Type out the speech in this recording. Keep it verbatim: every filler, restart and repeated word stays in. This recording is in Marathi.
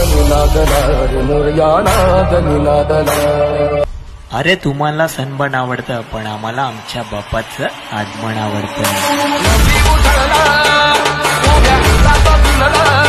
निनादला रे मोरया नाद निनादला. अरे तुम्हाला सणबण आवडतं पण आम्हाला आमच्या बाप्पाचं आगमन आवडतं.